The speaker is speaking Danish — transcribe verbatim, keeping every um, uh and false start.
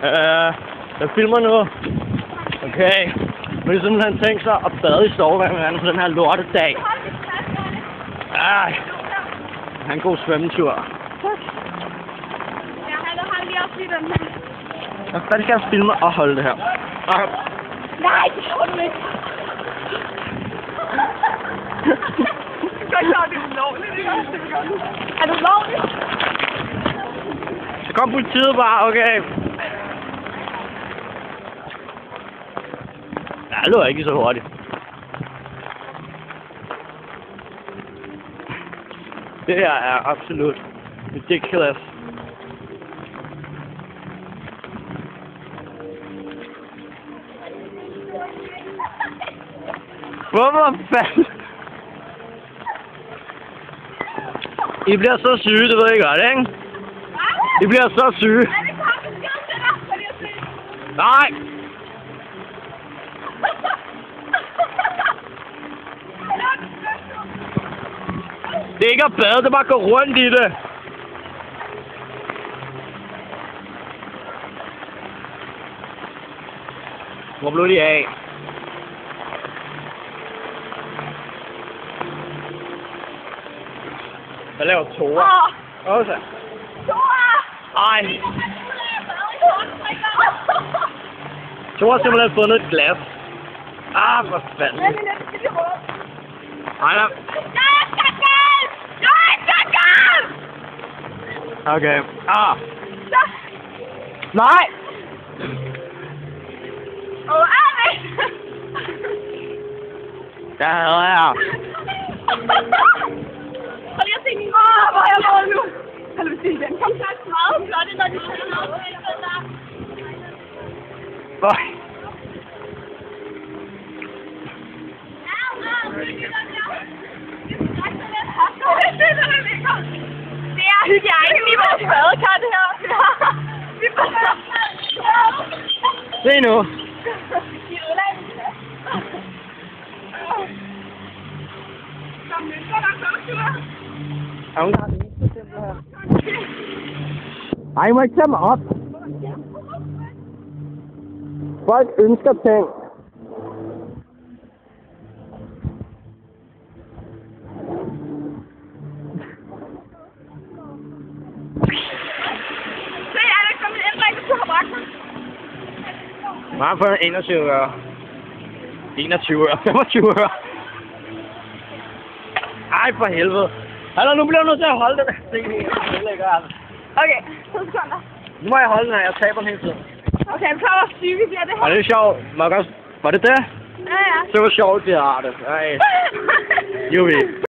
Uh, jeg filmer nu. Okay. Nu er det simpelthan tænkt sig at bade i Storkespringvandet på den her lortedag. Ej. Han en god svømmetur. Ja, han har lige også lige den her. Jeg skal jeg filme og holde det her. Okay. Nej, det tror du ikke. Det er klart, det er ulovligt. Er det ulovligt? Så kom politiet bare, okay. Ja, det løber ikke så hurtigt. Det her er absolut ridiculous. Hvorfor fanden? I bliver så syge, det ved jeg godt, ikke? I bliver så syge. Nej! Det er ikke at bade, det er bare at gå rundt i det. Hvor blev de af? Hvad laver Thora? Også. Thora! Ej. Thora har simpelthen fundet et glas. Ah, for fanden. Nej, men jeg skal lige råbe. Ej, nej. Jeg skal galt! Jeg skal galt! Okay. Ah. Så. Nej! Åh, Alex! Der havde jeg. Prøv lige at se min mor, hvor jeg var nu. Kan du se den? Kom så meget flotte, når de sætter noget på den der. Bøj. Det er hygiejnen i vores badekar, det her. Vi bader. Se nu. De ødelagde min plads. Kom, nu skal der komme, Thora. Er hun har det for eksempel her? Ej, I må ikke tage mig op. Folk ønsker ting. Se, Alex, som en ændring, du har bragt mig. Meget for enogtyve øre. enogtyve øre. femogtyve øre. Ej, for helvede. Hallo, nu bliver jeg nødt til at holde den. Se det lækker altså. Okay, to sekunder. Nu må jeg holde den her. Jeg taber den hele tiden. Okay, men prøv at syge, bliver det her. Og det er sjovt. Var det, også... var det det? Ja, ja. Det var sjovt, det har det. Ej. Jubi.